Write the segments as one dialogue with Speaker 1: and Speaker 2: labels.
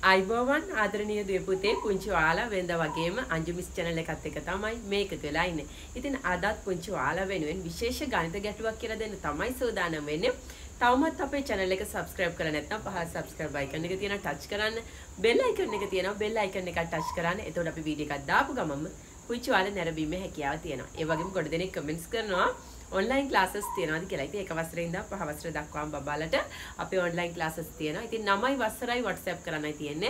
Speaker 1: අයිබෝවන් ආදරණීය දුවේ පුතේ පුංචි ඔයාලා වෙනද වගේම අංජු මිස් channel එකත් එක්ක තමයි මේක වෙලා ඉන්නේ. ඉතින් අදත් පුංචි ඔයාලා වෙනුවෙන් විශේෂ ගණිත ගැටලුවක් කියලා දෙන්න තමයි සූදානම් වෙන්නේ. තවමත් අපේ channel එක subscribe කරලා නැත්නම් පහළ subscribe icon එක තියෙනවා touch කරන්න. bell icon එක තියෙනවා bell icon එක touch කරන්න. එතකොට අපි වීඩියෝ එකක් දාපු ගමන්ම පුංචි ඔයාලා නැරඹීමේ හැකියාව තියෙනවා. ඒ වගේම ගොඩ දෙනෙක් comments කරනවා online classes තියනවාද කියලා. ඉතින් එක වසරේ ඉඳන් පහ වසර දක්වාම බබාලට අපේ online classes තියෙනවා. ඉතින් 9යි වසරයි WhatsApp කරන්නයි තියෙන්නේ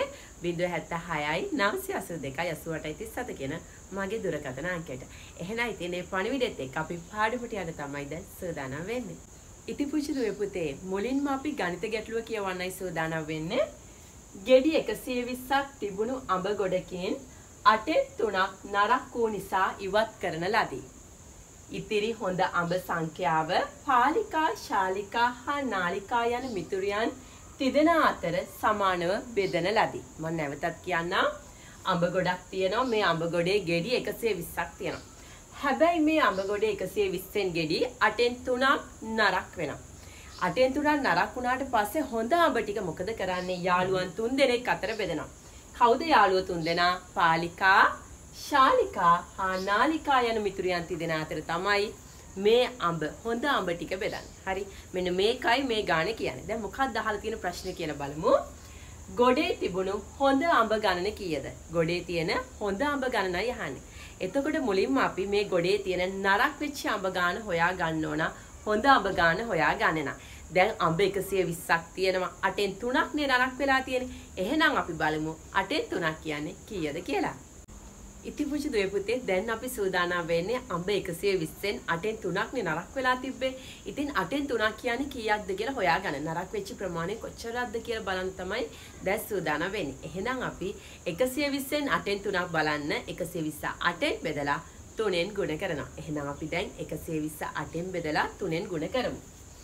Speaker 1: 076යි 982යි 88යි 37 කියන මගේ දුරකථන අංකයට. එහෙනම් ඉතින් මේ පණිවිඩෙත් එක්ක අපි පාඩමට යන්න තමයි දැන් සූදානම් වෙන්නේ. ඉතින් පුංචි දුවේ පුතේ මුලින්ම අපි ගණිත ගැටලුව කියවන්නයි සූදානම් වෙන්නේ. ගෙඩි 120ක් තිබුණු අඹ ගොඩකින් 8/3ක් නරක් වූ නිසා ඉවත් කරන ලදී. ඉතිරි හොඳ අඹ සංඛ්‍යාව පාලිකා, ශාලිකා හා නාලිකා යන මිතුරියන් තිදෙන අතර සමානව බෙදන ලදී. මම නැවතත් කියන්නම්. අඹ ගොඩක් තියෙනවා. මේ අඹ ගොඩේ ගෙඩි 120ක් තියෙනවා. හැබැයි මේ අඹ ගොඩේ 120න් ගෙඩි 8/3ක් නරක් වෙනවා. 8/3ක් නරක් වුණාට පස්සේ හොඳ අඹ ටික මොකද කරන්නේ? යාළුවන් 3 දෙනෙක් අතර බෙදනවා. කවුද යාළුවෝ 3 දෙනා? පාලිකා, ශාලිකා හා නාලිකා යන මිතුරියන් තිදෙන අතර තමයි මේ අඹ හොඳ අඹ ටික බෙදන්නේ. හරි. මෙන්න මේකයි මේ ගානේ කියන්නේ. දැන් මොකක්ද අහලා තියෙන ප්‍රශ්නේ කියලා බලමු. ගොඩේ තිබුණු හොඳ අඹ ගණන කීයද? ගොඩේ තියෙන හොඳ අඹ ගණනයි අහන්නේ. එතකොට මුලින්ම අපි මේ ගොඩේ තියෙන නරක් වෙච්ච අඹ ගාන හොයා ගන්න ඕන. හොඳ අඹ ගාන හොයා ගන්න. දැන් අඹ 120ක් තියෙනවා. 8න් 3ක් නේ නරක් වෙලා තියෙන්නේ. එහෙනම් අපි බලමු 8න් 3ක් කියන්නේ කීයද කියලා. ඉතින් පුංචි දුවේ පුතේ දැන් අපි සූදානම් වෙන්නේ අඹ 120න් 8න් 3ක් නේ නරක් වෙලා තිබ්බේ. ඉතින් 8න් 3ක් කියන්නේ කීයක්ද කියලා හොයාගන්න. නරක් වෙච්ච ප්‍රමාණය කොච්චරක්ද කියලා බලන්න තමයි දැන් සූදානම් වෙන්නේ. එහෙනම් අපි 120න් 8න් 3ක් බලන්න 120 8න් බෙදලා 3න් ගුණ කරනවා. එහෙනම් අපි දැන් 120 8න් බෙදලා 3න් ගුණ කරමු.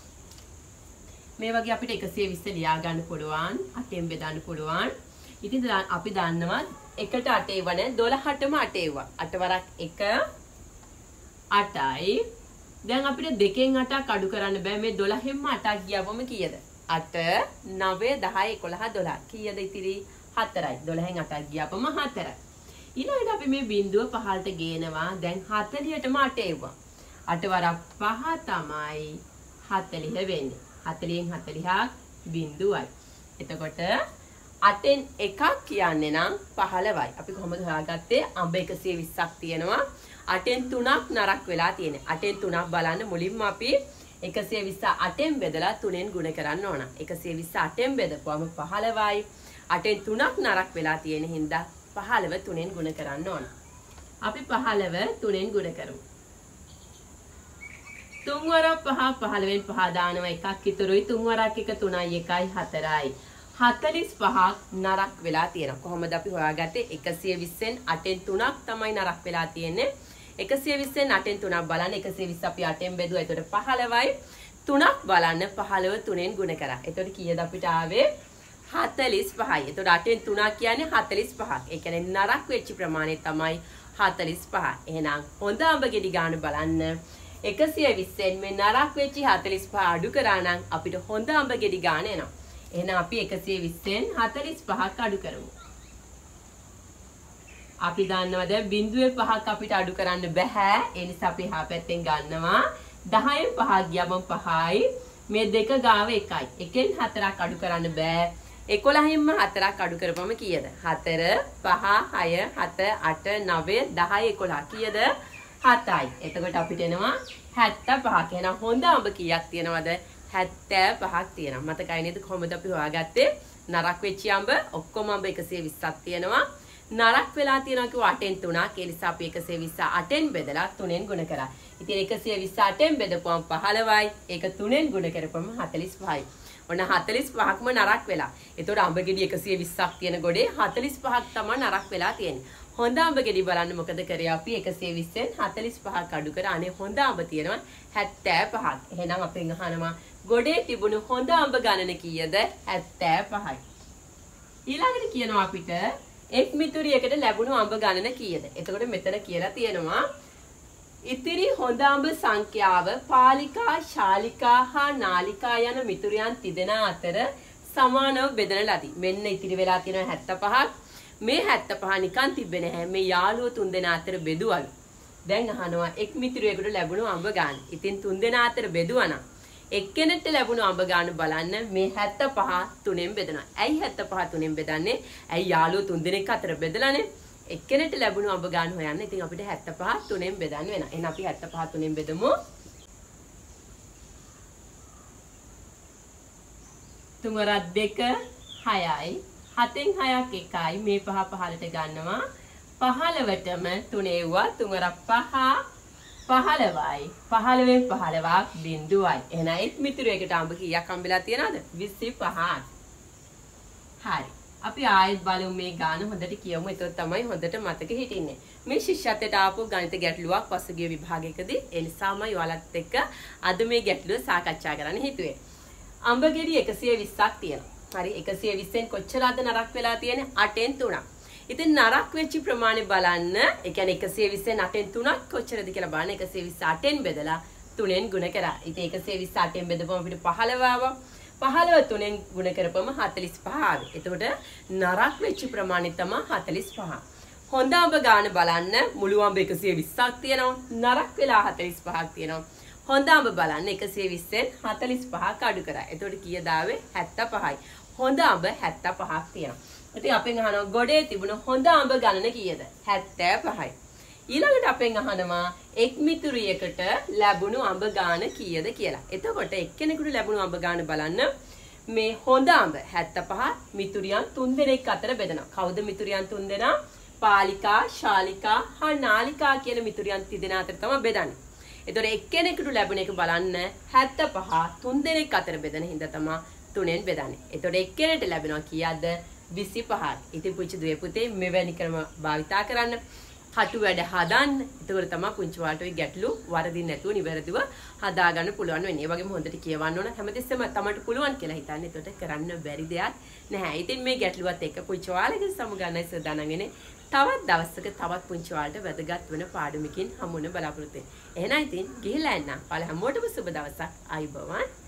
Speaker 1: මේ වගේ අපිට 120 ලියා ගන්න පුළුවන් 8න් බෙදන්න පුළුවන්. ඉතින් අපි දන්නවා 1ට 8 වන 12ටම 8 ඒවා 8 වරක් 1 8යි. දැන් අපිට 2න් 8ක් අඩු කරන්න බෑ. මේ 12න්ම 8ක් ගියවම කීයද? 8 9 10 11 12 කීයද ඉතිරි? 4යි. 12න් 8ක් ගියපම 4යි. ඊළඟට අපි මේ බිඳුව පහළට ගේනවා. දැන් 40ටම 8 ඒවා 8 වරක් 5 තමයි 40 වෙන්නේ. 40න් 40ක් බිඳුවයි. එතකොට 8න් 1ක් කියන්නේ නම් 15යි. අපි කොහොමද හොයාගත්තේ? අඹ 120ක් තියෙනවා. 8න් 3ක් නරක් වෙලා තියෙන්නේ. 8න් 3ක් බලන්න මුලින්ම අපි 120 8න් බෙදලා 3න් ගුණ කරන්න ඕන. 120 8න් බෙදපුවම 15යි. 8න් 3ක් නරක් වෙලා තියෙන හින්දා 15 3න් ගුණ කරන්න ඕන. අපි 15 3න් ගුණ කරමු. 3 වරක් 5 15න් 5 දානවා එකක් ඉතුරුයි. 3 වරක් 1 3යි 1යි 4යි. 45ක් නරක් වෙලා තියෙනවා. කොහොමද අපි හොයාගත්තේ? 120න් 8න් 3ක් තමයි නරක් වෙලා තියෙන්නේ. 120න් 8න් 3ක් බලන්න. 120 අපි 8න් බෙදුවා. එතකොට 15යි. 3ක් බලන්න 15 3න් ගුණ කරා. එතකොට කීයද අපිට ආවේ? 45යි. එතකොට 8න් 3ක් කියන්නේ 45ක්. ඒ කියන්නේ නරක් වෙච්ච ප්‍රමාණය තමයි 45. එහෙනම් හොඳ අඹ ගෙඩි ගන්න බලන්න. 120න් මේ නරක් වෙච්ච 45 අඩු කරා නම් අපිට හොඳ අඹ ගෙඩි ගන්න එනවා. එහෙනම් අපි 120න් 45ක් අඩු කරමු. අපි දන්නවා දැන් බිඳුවේ 5ක් අපිට අඩු කරන්න බෑ. ඒ නිසා අපි එහා පැත්තෙන් ගන්නවා. 10න් 5ක් ගියම 5යි. මේ දෙක ගාව 1යි. 1න් 4ක් අඩු කරන්න බෑ. 11න්ම 4ක් අඩු කරපුවම කීයද? 4 5 6 7 8 9 10 11 කීයද? 7යි. එතකොට අපිට එනවා 75ක්. එහෙනම් හොඳ අඹ කීයක් තියෙනවද? 75ක් තියෙනවා. මතකයි නේද කොහොමද අපි හොයාගත්තේ? නරක් වෙච්ච අඹ ඔක්කොම අඹ 120ක් තියෙනවා. නරක් වෙලා තියෙනවා කිව්ව 8න් 3ක්. ඒ නිසා අපි 120 8න් බෙදලා 3න් ගුණ කරා. ඉතින් 120 8න් බෙදපුවම 15යි. ඒක 3න් ගුණ කරපුවම 45යි. ඔන්න 45ක්ම නරක් වෙලා. ඒතකොට අඹ ගෙඩි 120ක් තියෙන ගොඩේ 45ක් තමයි නරක් වෙලා තියෙන්නේ. හොඳ අඹ ගෙඩි බලන්න මොකද කරේ අපි 120න් 45ක් අඩු කරා. අනේ හොඳ අඹ තියෙනවා 75ක්. එහෙනම් අපෙන් අහනවා ගොඩේ තිබුණු හොඳ අඹ ගණන කීයද? 75යි. ඊළඟට කියනවා අපිට එක් මිතුරියකට ලැබුණු අඹ ගණන කීයද? එතකොට මෙතන කියලා තියෙනවා ඉතිරි හොඳ අඹ සංඛ්‍යාව පාලිකා, ශාලිකා හා නාලිකා යන මිතුරියන් තිදෙනා අතර සමානව බෙදන ලදී. මෙන්න ඉතිරි වෙලා තියෙනවා 75ක්. මේ 75 නිකන් තිබ්බේ නැහැ. මේ යාළුවෝ තුන්දෙනා අතර බෙදුවලු. දැන් අහනවා එක් මිතුරියෙකුට ලැබුණු අඹ ගාන. ඉතින් තුන්දෙනා අතර බෙදුවා නම් එක්කෙනෙක්ට ලැබුණු අඹ ගාන බලන්න මේ 75 තුනෙන් බෙදනවා. ඇයි 75 තුනෙන් බෙදන්නේ? ඇයි යාළුවෝ තුන්දෙනෙක් අතර බෙදලානේ? එක්කෙනෙක්ට ලැබුණු අඹ ගාන හොයන්න. ඉතින් අපිට 75 තුනෙන් බෙදන්න වෙනවා. එහෙනම් අපි 75 තුනෙන් බෙදමු. 3 වරක් 2 6යි. 7න් 6ක් 1යි. මේ 5 පහලට ගන්නවා. 15ටම 3 එව්වා 3 වරක් 5 15යි. 15න් 15ක් බිඳුවයි. එහෙනම් එක් මිතුරෙකුට අඹ කීයක් හම්බෙලා තියෙනවද? 25ක්. හරි. අපි ආයෙත් බලමු මේ ගාන හොඳට කියමු. එතකොට තමයි හොඳට මතක හිටින්නේ. මේ ශිෂ්‍යත්වයට ආපු ගණිත ගැටලුවක් පසුගිය විභාගයකදී ඒ නිසාමයි ඔයාලත් එක්ක අද මේ ගැටලුව සාකච්ඡා කරන්න හිතුවේ. අඹ ගෙඩි 120ක් තියෙනවා. හරි 120න් කොච්චරද නරක් වෙලා තියෙන්නේ? 8න් 3ක්. ඉතින් නරක් වෙච්ච ප්‍රමාණය බලන්න. ඒ කියන්නේ 120න් 8න් 3ක් කොච්චරද කියලා බලන්න. 120 8න් බෙදලා 3න් ගුණ කරා. ඉතින් 120 8න් බෙදපුවම අපිට 15 ආවා. 15 3න් ගුණ කරපුවම 45 ආවේ. එතකොට නරක් වෙච්ච ප්‍රමාණය තමයි 45. හොඳ අඹ ගාන බලන්න. මුළු අඹ 120ක් තියෙනවා. නරක් වෙලා 45ක් තියෙනවා. හොඳ අඹ බලන්න 120න් 45ක් අඩු කරා. එතකොට කීයද ආවේ? 75යි. හොඳ අඹ 75ක් තියෙනවා. ඉතින් අපෙන් අහනවා ගොඩේ තිබුණ හොඳ අඹ ගණන කීයද? 75යි. ඊළඟට අපෙන් අහනවා එක් මිතුරියකට ලැබුණු අඹ ගාන කීයද කියලා. එතකොට එක්කෙනෙකුට ලැබුණු අඹ ගාන බලන්න. මේ හොඳ අඹ 75 මිතුරියන් 3 දෙනෙක් අතර බෙදනවා. කවුද මිතුරියන් 3 දෙනා? පාලිකා, ශාලිකා හා නාලිකා කියන මිතුරියන් 3 දෙනා අතර තමයි බෙදන්නේ. එතකොට එක්කෙනෙකුට ලැබුණ එක බලන්න 75 3 දෙනෙක් අතර බෙදන හින්දා තමයි 3ෙන් බෙදන්නේ. එතකොට එක්කෙනෙකුට ලැබෙනවා කීයද? 25යි. ඉතින් පුංචි දුවේ පුතේ මෙවැනි ක්‍රම භාවිතා කරන්න. කටු වැඩ හදන්න. එතකොට තමයි පුංචි ඔයාලට ওই ගැටලු වරදින් නැතුව නිවැරදිව හදාගන්න පුළුවන් වෙන්නේ. ඒ වගේම හොඳට කියවන්න ඕන. හැමතිස්සෙම තමන්ට පුළුවන් කියලා හිතන්න. එතකොට කරන්න බැරි දෙයක් නැහැ. ඉතින් මේ ගැටලුවත් එක්ක පුංචි ඔයාලගේ සමුගන්නයි සදානම් වෙන්නේ. තවත් දවසක තවත් පුංචි ඔයාලට වැදගත් වෙන පාඩමකින් හමු වෙන බලාපොරොත්තු වෙන්න. එහෙනම් ඉතින් ගිහිල්ලා එන්න. ඔයාලා හැමෝටම සුබ දවසක්. ආයුබෝවන්.